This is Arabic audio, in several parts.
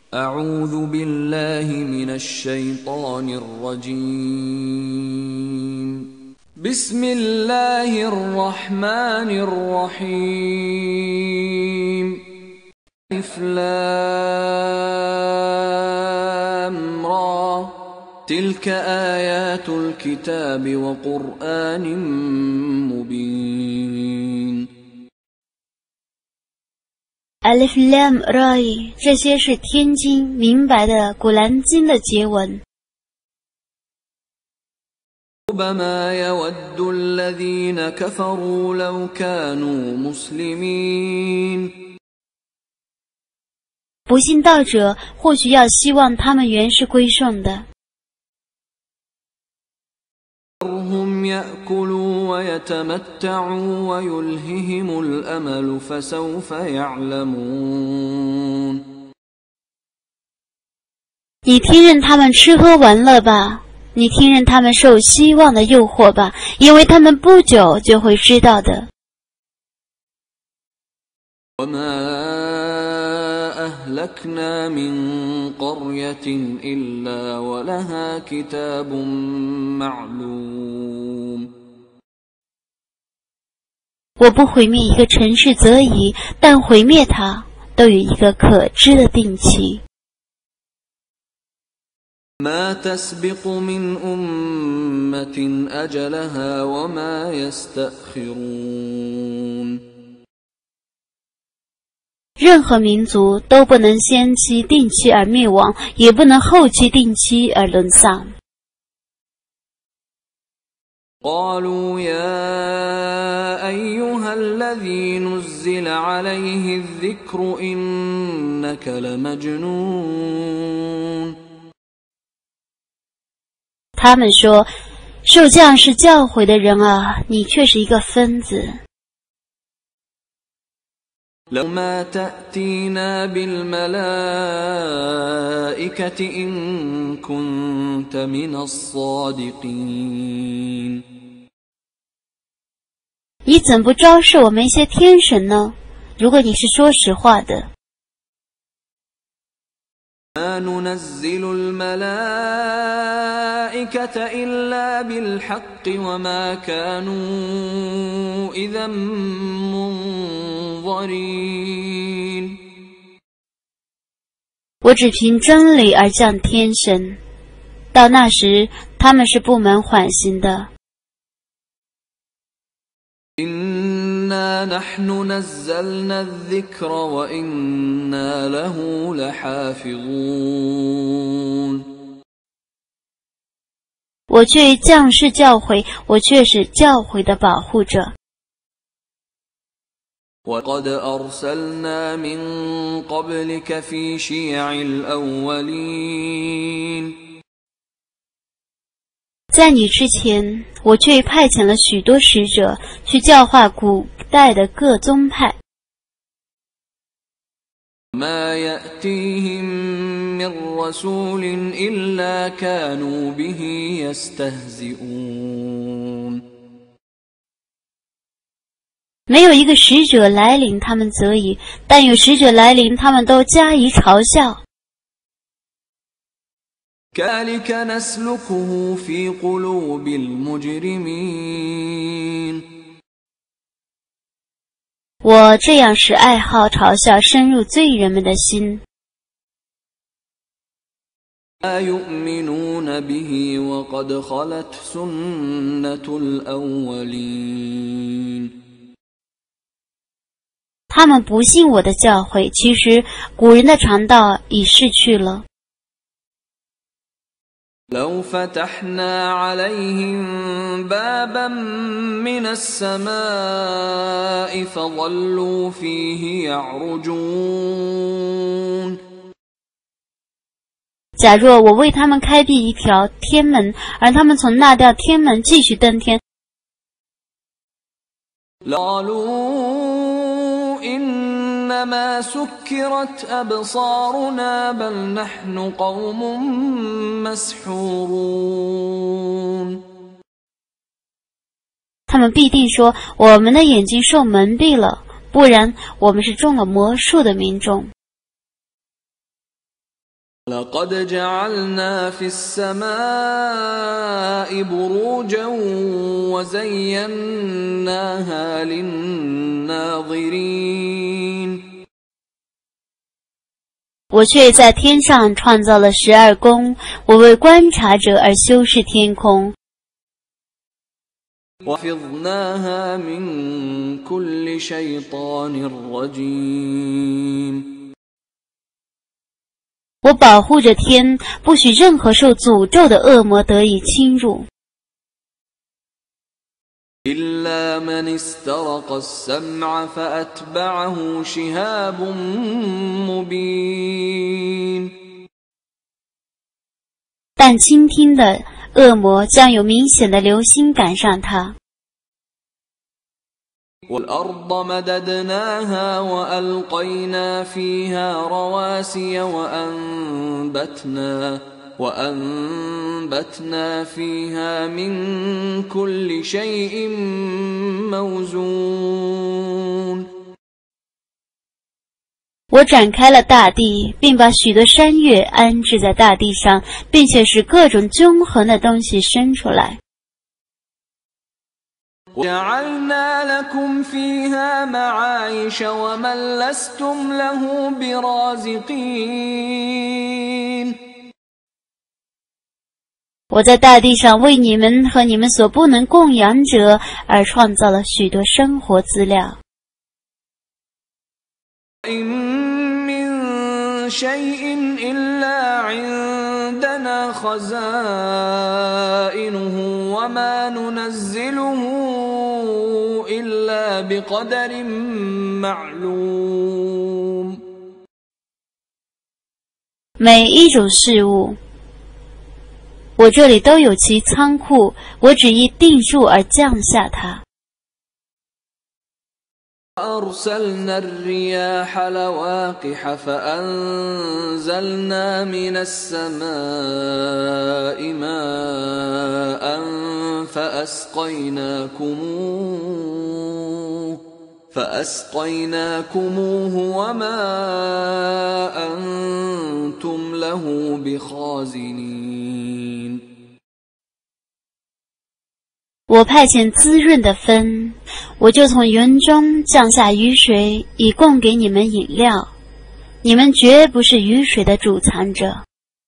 أعوذ بالله من الشيطان الرجيم بسم الله الرحمن الرحيم ألف لام را تلك آيات الكتاب وقرآن مبين Alif Lam Ra， 这些是天经明白的古兰经的结文。 ربما يود الذين كفروا لو كانوا مسلمين。 不信道者或许要希望他们原是归顺的。 هم يأكلوا ويتمتعوا ويلههم الأمل فسوف يعلمون。 你听任他们吃喝玩乐吧，你听任他们受希望的诱惑吧，因为他们不久就会知道的。 أهلكنا من قرية إلا ولها كتاب معلوم。 我不毁灭一个城市则已，但毁灭它都有一个可知的定期。 ما تسبق من أمة أجلها وما يستأخرون。 任何民族都不能先期定期而灭亡，也不能后期定期而沦丧。 قالوا يا أيها الذي نزل عليه الذكر إنك لمجنون。 他们说，受降是教诲的人啊，你却是一个疯子。 لو ما تأتينا بالملائكة إن كنت من الصادقين。 你怎不昭示我们一些天神呢？如果你是说实话的。 ما ننزل الملائكة إلا بالحق وما كانوا إذا منظرين。 我只凭真理而降天神，到那时他们是不蒙缓刑的。 إنا نحن نزلنا الذكر وإنا له لحافظون。 我却降世教诲，我却是教诲的保护者。 وقد أرسلنا من قبلك في شيع الأولين。 在你之前，我却派遣了许多使者去教化古代的各宗派。 ما يأتيهم من رسول إلا كانوا به يستهزئون。 没有一个使者来临他们则已，但有使者来临他们都加以嘲笑。 كذلك نسلكه في قلوب المجرمين。 我这样使爱好嘲笑深入罪人们的心。 لا يؤمنون به وقد خلت سنة الأولين。 他们不信我的教诲，其实古人的常道已逝去了。 لو فتحنا عليهم بابا من السماء فظلوا فيه يعرجون。 假若我为他们开辟一条天门，而他们从那条天门继续登天， قالوا إنما سكرت أبصارنا بل نحن قوم مسحورون。 他们必定说我们的眼睛受蒙蔽了，不然我们是中了魔术的民众。 لقد جعلنا في السماء بروجا وزيناها للناظرين 我却在天上创造了12宫，我为观察者而修饰天空。 وحفظناها من كل شيطان رجيم 我保护着天，不许任何受诅咒的恶魔得以侵入。 إلا من استرق السمع فأتبعه شهاب مبين 但倾听的恶魔将有明显的流星赶上他。 والأرض مددناها وألقينا فيها رواسي وأنبتنا فيها من كل شيء موزون 我展开了大地，并把许多山岳安置在大地上，并且使各种均衡的东西生出来。 وجعلنا لكم فيها معايش ومن لستم له برازقين 我在大地上为你们和你们所不能供养者而创造了许多生活资料。 إن من شيء إلا عندنا خزائنه وما ننزله إلا بقدر معلوم 每一种事物，我这里都有其仓库，我只依定数而降下它。 أرسلنا الرياح لواقح فأنزلنا من السماء ماء فأسقيناكموه وما أنتم له بخازنين 我派遣滋润的风，我就从云中降下雨水，以供给你们饮料。你们绝不是雨水的主藏者。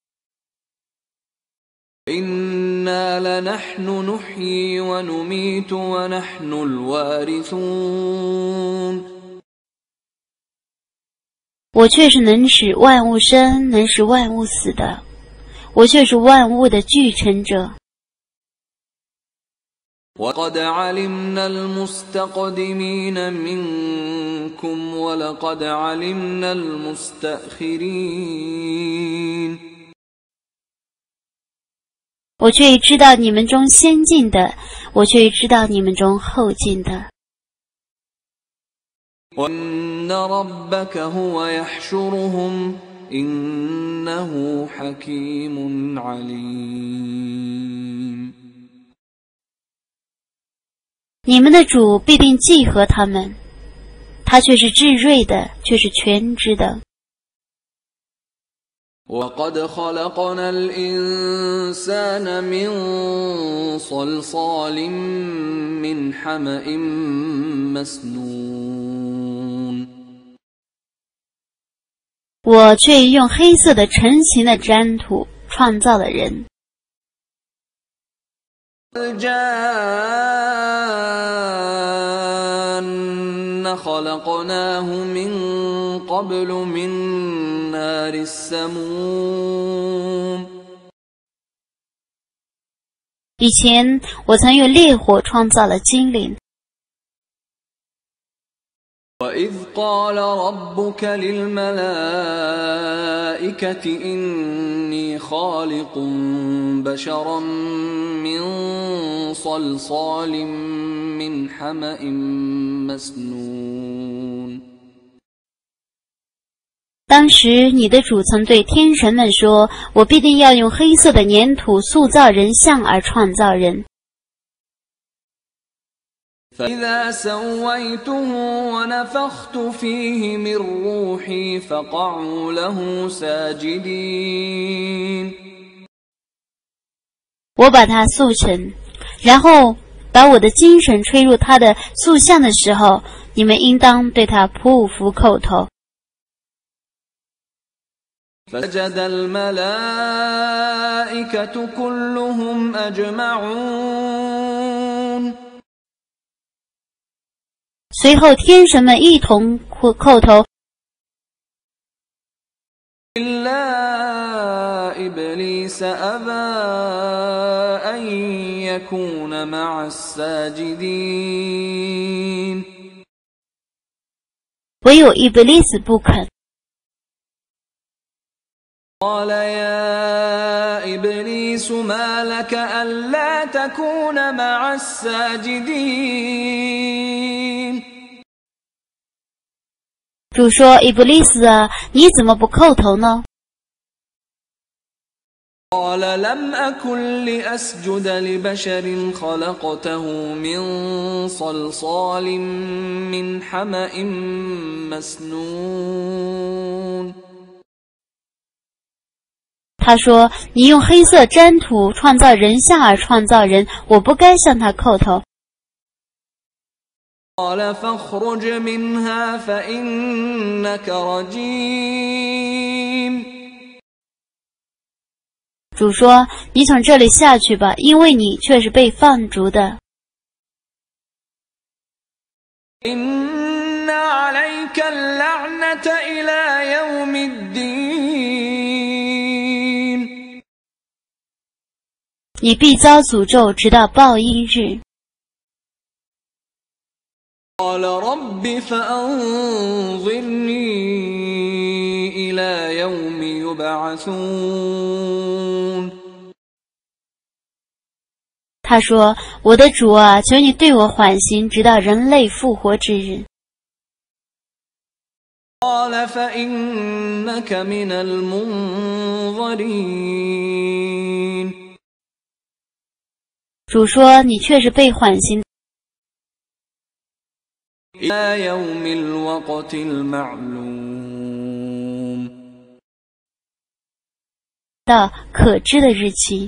إنا لنحن نحيي ونميت ونحن الوارثون 我却是能使万物生，能使万物死的。我却是万物的继承者。 وقد علمنا المستقدمين منكم ولقد علمنا المستأخرين 我却知道你们中先进的，我却知道你们中后进的。 وإن ربك هو يحشرهم إنه حكيم عليم 你们的主必定集合他们，他却是至睿的，却是全知的。 وقد خلقنا الإنسان من صلصال من حمأ مسنون 我却用黑色的成型的粘土创造了人。 الجان خلقناه من قبل من نار السموم 以前我曾用烈火创造了精灵。 وإذ قال ربك للملائكة إني خالق بشرا من صلصال من حمأ مسنون 当时你的主曾对天神们说，我必定要用黑色的粘土塑造人像而创造人。 فإذا سويته ونفخت فيه من روحي فقعوا له ساجدين。 我把它塑成，然后把我的精神吹入他的塑像的时候，你们应当对他匍匐叩头。 فسجد الملائكة كلهم أجمعون。 随后天神们一同叩头， إلا إبليس أبى أن يكون مع الساجدين。 唯有伊布利斯不肯。 قال يا إبليس ما لك ألا تكون مع الساجدين。 主说：“伊布利斯啊，你怎么不叩头呢？” قال لم أكن لأسجد لبشر خلقته من صلصال من حمأ مسنون。 他说：“你用黑色粘土创造人像而创造人，我不该向他叩头。” قال فاخرج منها فإنك رجيم。 主说：“你从这里下去吧，因为你却是被放逐的。” إن عليك اللعنة إلى يوم الدين。 你必遭诅咒，直到报应日。 قال رب فأنظرني إلى يوم يبعثون。 他说：“我的主啊，求你对我缓刑，直到人类复活之日。” قال فإنك من المنظرين。 主说：“你却是被缓刑。” إلى يوم الوقت المعلوم。 到可知的日期。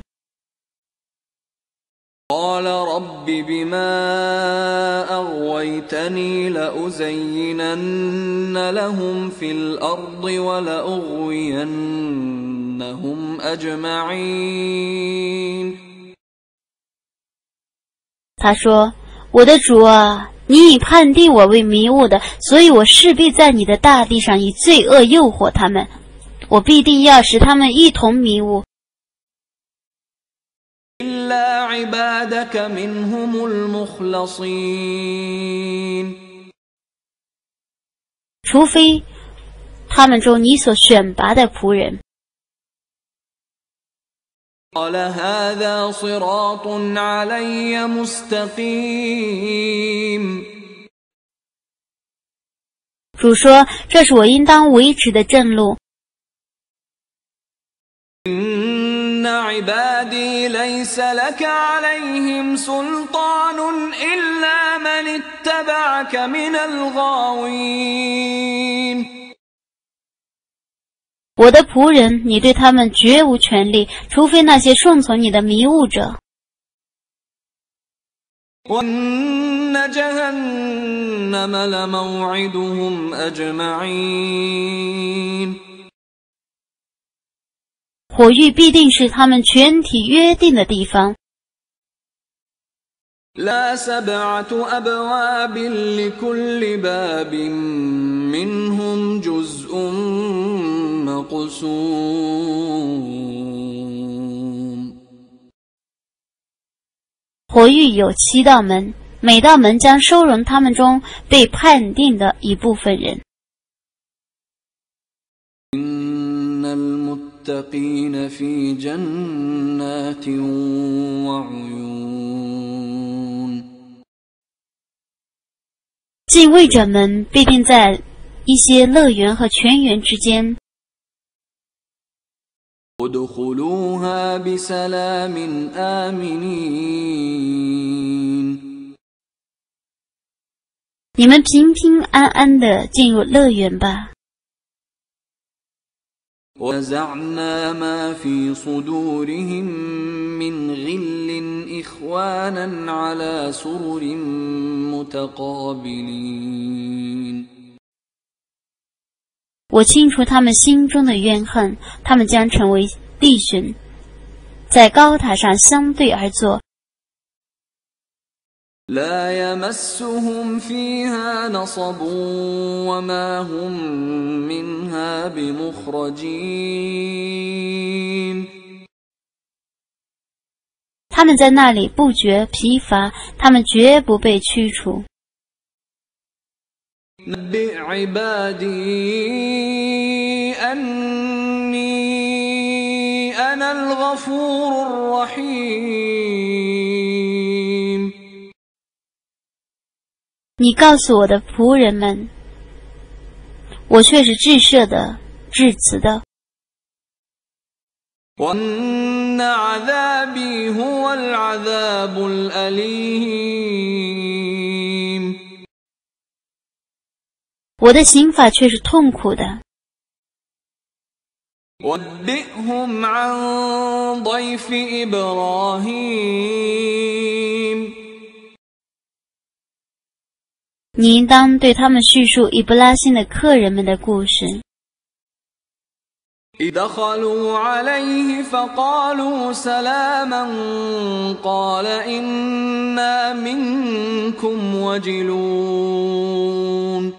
قال رب بما أغويتني لأزينن لهم في الأرض ولأغوينهم أجمعين。 他说：“我的主啊，你已判定我为迷雾的，所以我势必在你的大地上以罪恶诱惑他们，我必定要使他们一同迷雾。 إلا عبادك منهم المخلصين。 除非他们中你所选拔的仆人。” قال هذا صراط علي مستقيم。 主说：“这是我应当维持的正路。” إن عبادي ليس لك عليهم سلطان إلا من اتبعك من الغاوين。 我的仆人，你对他们绝无权利，除非那些顺从你的迷雾者。 وإن جهنم لموعدهم أجمعين。 火狱必定是他们全体约定的地方。 لا سبعة أبواب لكل باب منهم جزء مقسوم。 火狱有7道门，每道门将收容他们中被判定的一部分人。 إن المتقين في جنات وعيون。 敬畏者们必定在一些乐园和泉源之间。 ادخلوها بسلام آمنين。 你们平平安安地进入乐园吧。 ونزعنا ما في صدورهم من غل إخوانا على سرر متقابلين 我清除他们心中的怨恨，他们将成为弟兄，在高塔上相对而坐。 لا يمسهم فيها نصب وما هم منها بمخرجين 他们在那里不觉疲乏，他们绝不被驱除。 نبئ عبادي أني أنا الغفور الرحيم 你告诉我的仆人们，我却是至赦的、至慈的。 وأن عذابي هو العذاب الأليم 我的刑罚却是痛苦的。 وَنَبِّئْهُمْ عَنْ ضَيْفِ إِبْرَاهِيمَ 你应当对他们叙述伊布拉欣的客人们的故事。 إِذْ دَخَلُوا عَلَيْهِ فَقَالُوا سَلَامًا قَالَ إِنَّا مِنكُمْ وَجِلُونَ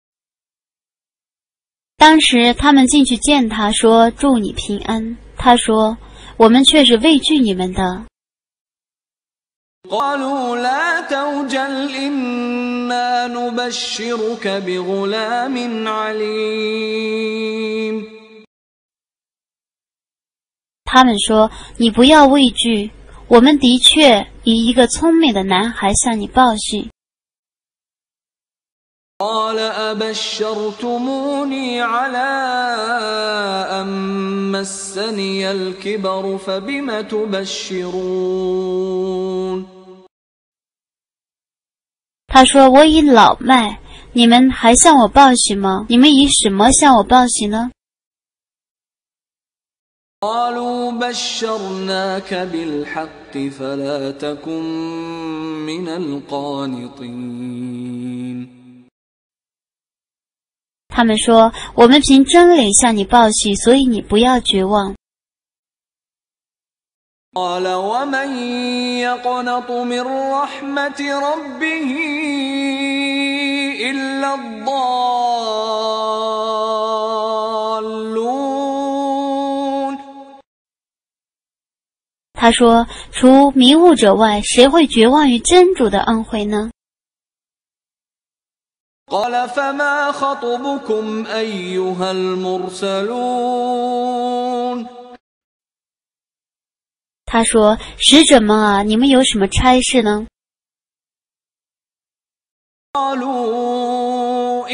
当时他们进去见他，说祝你平安。他说我们却是畏惧你们的。 قالوا لا توجل إنا نبشرك بغلام عليم 他们说你不要畏惧，我们的确以一个聪明的男孩向你报信。 قال أبشرتموني على أن مسني الكبر فبم تبشرون 他说我已老迈，你们还向我报喜吗？你们以什么向我报喜呢？ قالوا بشرناك بالحق فلا تكن من القانطين 他们说我们凭真理向你报喜，所以你不要绝望。 قال ومن يقنط من رحمة ربه إلا الضالون 他说除迷雾者外，谁会绝望于真主的恩惠呢？ قال فما خطبكم أيها المرسلون 他说使者们啊，你们有什么差事呢？ قالوا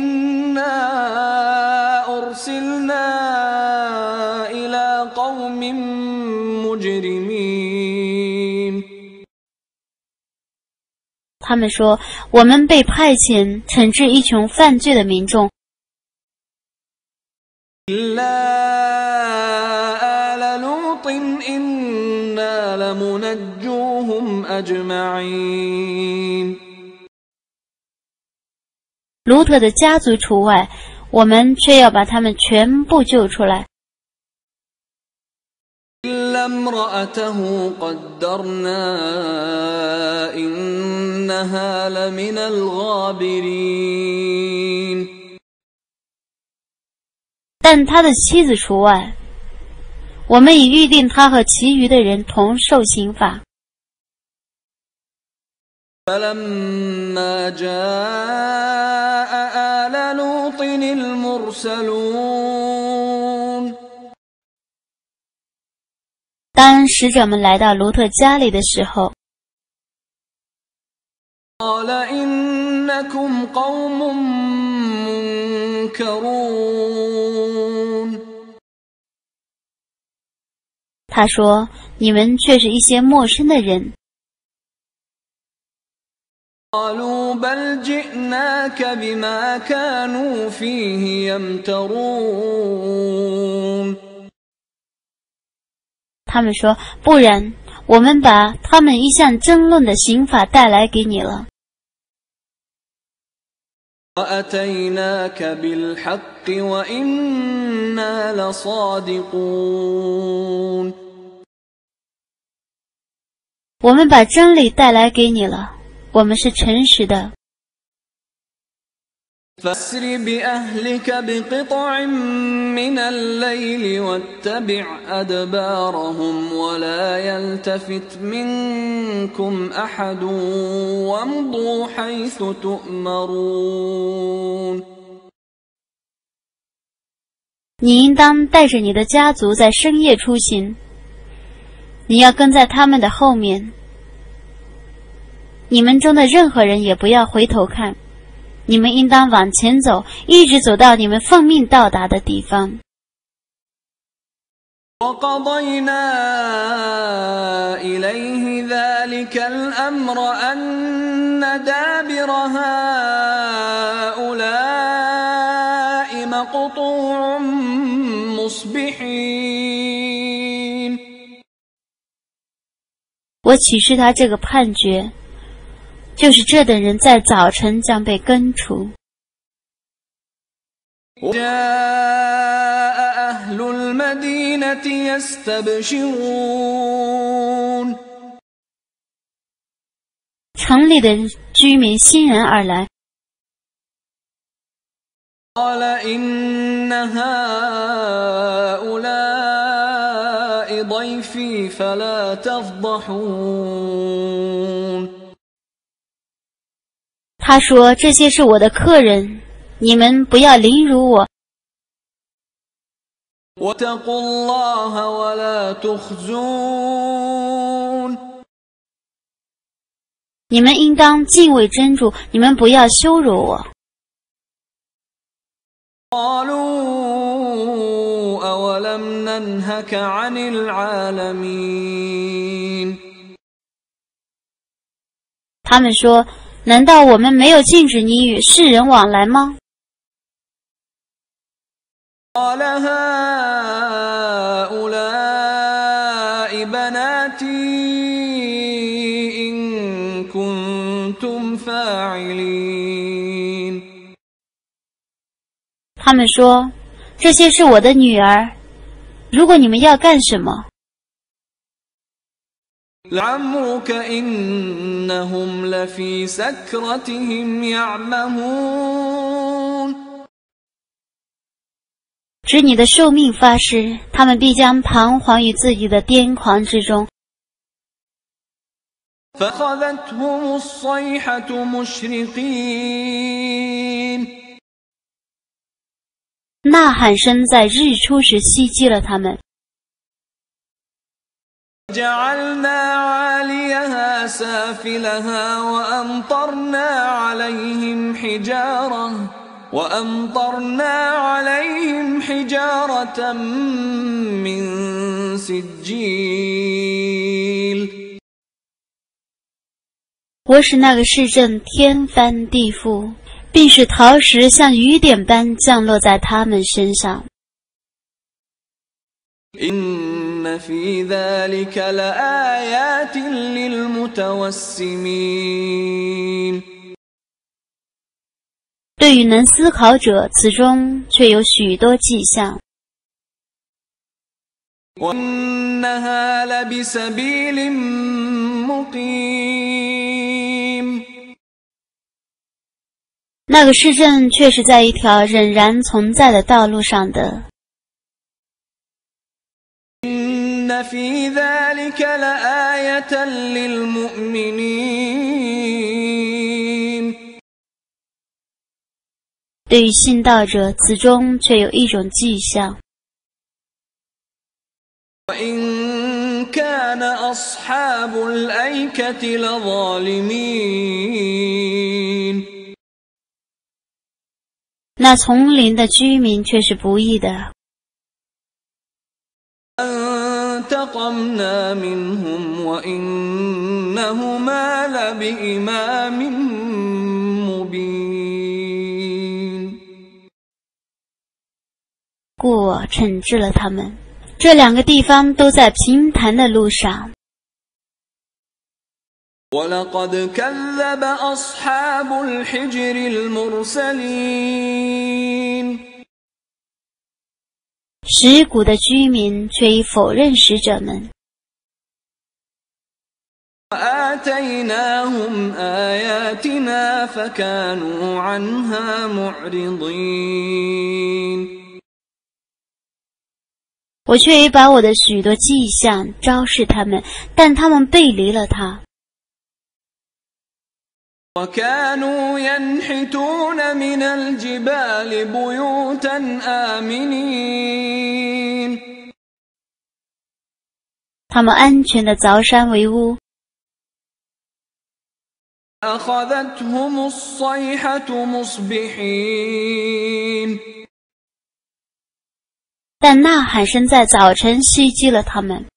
إنا أرسلنا إلى قوم مجرمين 他们说我们被派遣惩治一群犯罪的民众。 إلا آل لوط إنا لمنجوهم أجمعين 卢特的家族除外，我们却要把他们全部救出来。 إلا امرأته قدرنا إنها لمن الغابرين 但他的妻子除外，我们已预定他和其余的人同受刑罚。 فلما جاء آل لوط المرسلون 当使者们来到卢特家里的时候， قال إنكم قوم منكرون 他说你们却是一些陌生的人。 قالوا بل جئناك بما كانوا فيه يمترون 他们说，不然，我们把他们一向争论的刑法带来给你了。 وأتيناك بالحق وإنا لصادقون 我们把真理带来给你了，我们是诚实的。 فاسر بأهلك بقطع من الليل واتبع أدبارهم ولا يلتفت منكم أحد وامضوا حيث تؤمرون 你应当带着你的家族在深夜出行，你要跟在他们的后面，你们中的任何人也不要回头看，你们应当往前走，一直走到你们奉命到达的地方。 وقضينا إليه ذلك الأمر أن دابر هؤلاء مقطوع مصبحين 我启示他这个判决，就是这等人在早晨将被根除。 جاء أهل المدينة يستبشرون 城里的居民欣然而来， قال إن هؤلاء ضيفي فلا تفضحون 他说：“这些是我的客人，你们不要凌辱我。 واتقوا الله ولا تخزون 你们应当敬畏真主，你们不要羞辱我。” قالوا أولم ننهك عن العالمين 他们说：“难道我们没有禁止你与世人往来吗？” قال هؤلاء بناتي إن كنتم فاعلين 他们说：“这些是我的女儿，如果你们要干什么？” لعمرك إنهم لفي سكرتهم يعمهون 指你的寿命发誓，他们必将彷徨于自己的癫狂之中。 فأخذتهم الصيحة مشرقين 呐喊声在日出时袭击了他们。 جعلنا عاليها سافلها وأمطرنا عليهم حجارة من سجيل 我使那个市镇天翻地覆，并使陶石像雨点般降落在他们身上。 إن في ذلك لآيات للمتوسمين 对于能思考者，此中却有许多迹象。 وإنها لبسبيل مقيم 那个市镇却是在一条仍然存在的道路上的。 إن في ذلك لآية للمؤمنين 对于信道者，此中却有一种迹象。 وإن كان أصحاب الأيكة لظالمين 那丛林的居民却是不义的。 فانتقمنا منهم وإنهما لبإمام 故我惩治了他们。这2个地方都在平坦的路上。 وَلَقَدْ كَذَّبَ أَصْحَابُ الْحِجْرِ الْمُرْسَلِينَ 石谷的居民却已否认使者们。 وَآتَيْنَاهُمْ آيَاتِنَا فَكَانُوا عَنْهَا مُعْرِضِينَ 我却已把我的许多迹象昭示他们，但他们背离了它。 وَكَانُوا يَنْحِتُونَ مِنَ الْجِبَالِ بُيُوتًا آمِنِينَ 他们安全地凿山为屋。 أَخَذَتْهُمُ الصَّيْحَةُ مُصْبِحِينَ 但呐喊声在早晨袭击了他们。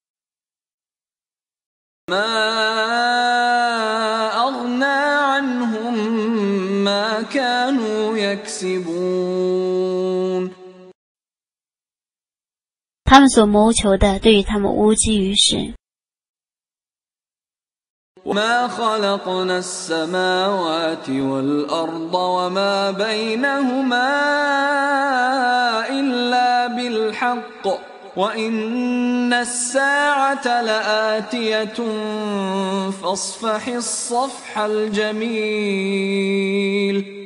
他们所谋求的对于他们无济于事。 وَمَا خَلَقْنَا السَّمَاوَاتِ وَالْأَرْضَ وَمَا بَيْنَهُمَا إِلَّا بِالْحَقِّ وَإِنَّ السَّاعَةَ لَآتِيَةٌ فَاصْفَحِ الصَّفْحَ الْجَمِيلَ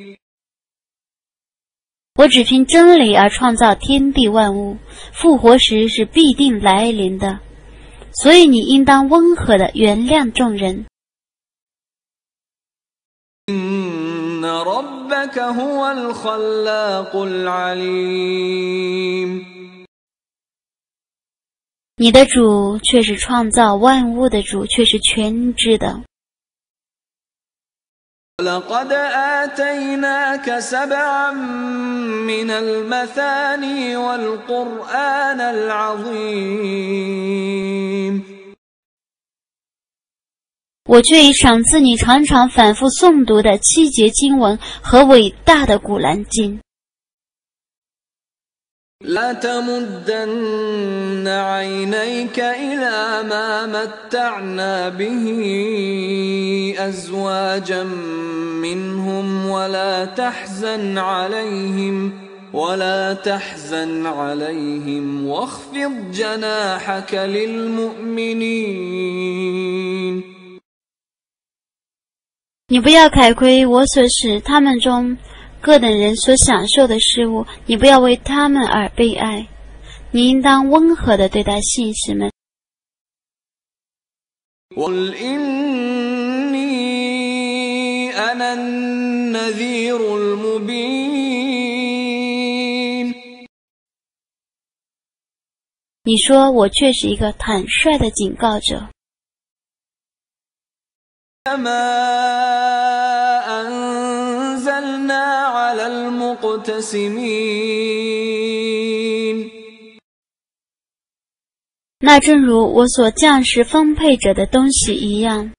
我只凭真理而创造天地万物，复活时是必定来临的，所以你应当温和地原谅众人。 إِنَّ رَبَّكَ هُوَ الْخَلَّاقُ الْعَلِيمُ 你的主却是创造万物的主，却是全知的。 وَلَقَدْ آتَيْنَاكَ سَبْعًا مِّنَ الْمَثَانِي وَالْقُرْآنَ الْعَظِيمَ 我却已赏赐你常常反复诵读的7节经文和伟大的古兰经。 لا تمدن عينيك إلى ما متعنا به أزواجا منهم ولا تحزن عليهم واخفض جناحك للمؤمنين 你不要凯亏我所使他们中各等人所享受的事物，你不要为他们而悲哀，你应当温和地对待信士们。 قُلْ إِنِّي أَنَا النَّذِيرُ الْمُبِينُ 你说我却是一个坦率的警告者。 على المقتسمين 那正如我所降示分配者的东西一样。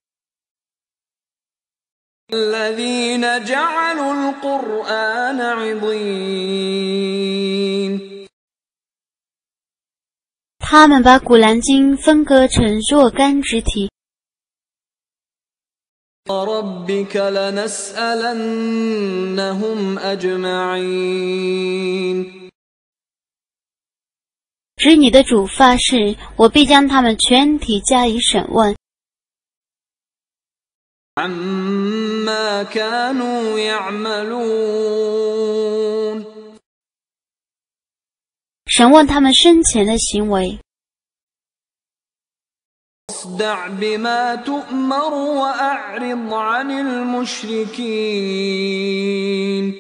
الذين جعلوا القرآن عضين 他们把古兰经分割成若干肢体。 وَرَبِّكَ لَنَسْأَلَنَّهُمْ أَجْمَعِينَ 指你的主发誓，我必将他们全体加以审问。 عَمَّا كَانُوا يَعْمَلُونَ 审问他们生前的行为。 اصدع بما تؤمر وأعرض عن المشركين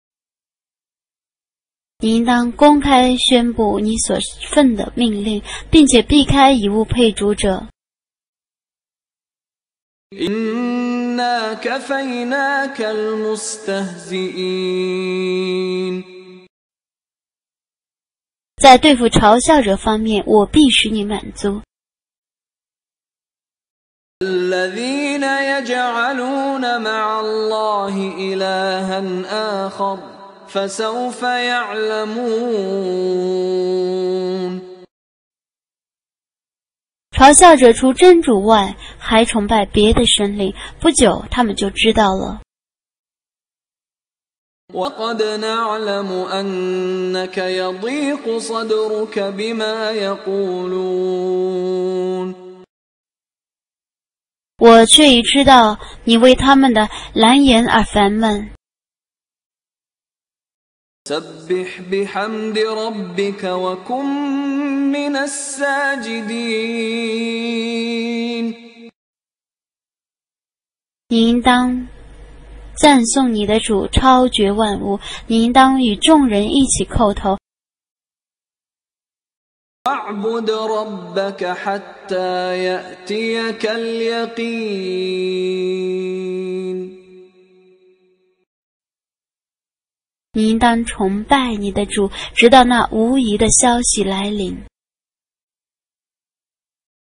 你应当公开宣布你所奉的命令，并且避开以物配主者。 إنا كفيناك المستهزئين 在对付嘲笑者方面，我必使你满足。 الذين يجعلون مع الله إلها آخر فسوف يعلمون。 嘲笑者除真主外，还崇拜别的神灵，不久他们就知道了。 وقد نعلم أنك يضيق صدرك بما يقولون。 我却已知道你为他们的蓝言而烦闷。 سبح بحمد ربك وكن من الساجدين。 你应当赞颂你的主超绝万物，你应当与众人一起叩头。 واعبد ربك حتى يأتيك اليقين。 你应当崇拜你的主，直到那无疑的消息来临。